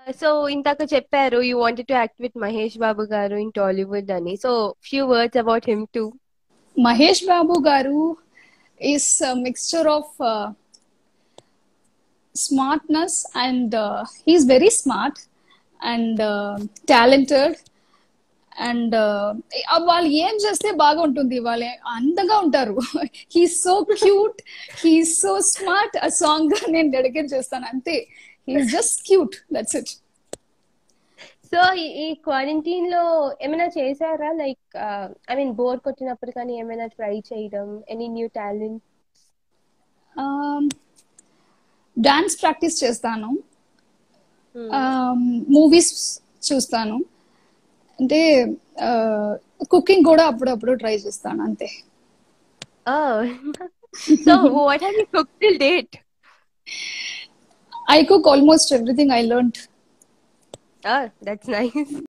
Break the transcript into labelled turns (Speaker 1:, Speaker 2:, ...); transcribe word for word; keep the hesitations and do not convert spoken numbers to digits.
Speaker 1: So ఇందాక చెప్పారు you wanted to act with Mahesh Babu garu in Tollywood అని. So few words about him too.
Speaker 2: Mahesh Babu Garu is a mixture of uh, smartness and uh, he's very smart and uh, talented and వాళ్ళు ఏం చేస్తే బాగా ఉంటుంది, వాళ్ళు అందంగా ఉంటారు. He so cute, he so smart. ఆ సాంగ్ నేను డెడికేట్ చేస్తాను అంతే. He's just cute, that's it.
Speaker 1: So ఈ క్వారంటైన్ లో ఏమైనా చేశారా? లైక్ ఐ మీన్ బోర్ కొట్టినప్పుడు కానీ ఏమైనా ట్రై చేయడం, any new talent?
Speaker 2: Dance practice చేస్తాను, మూవీస్ చూస్తాను, అంటే కుకింగ్ కూడా అప్పుడప్పుడు ట్రై చేస్తాను అంతే.
Speaker 1: So what have you cooked till date?
Speaker 2: I cook almost everything I learned.
Speaker 1: Oh, that's nice.